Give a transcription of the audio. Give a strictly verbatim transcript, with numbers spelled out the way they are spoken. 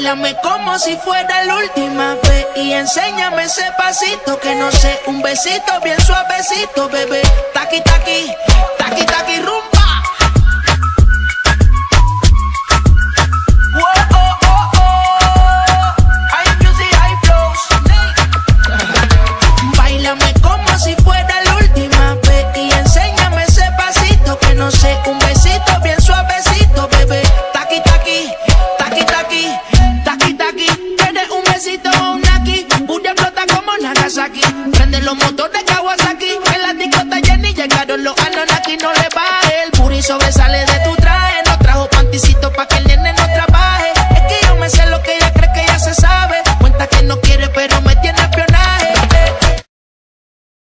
Báilame como si fuera la última vez y enséñame ese pasito que no sé, un besito bien suavecito, bebé. Taqui, taqui, taqui, taqui, rum.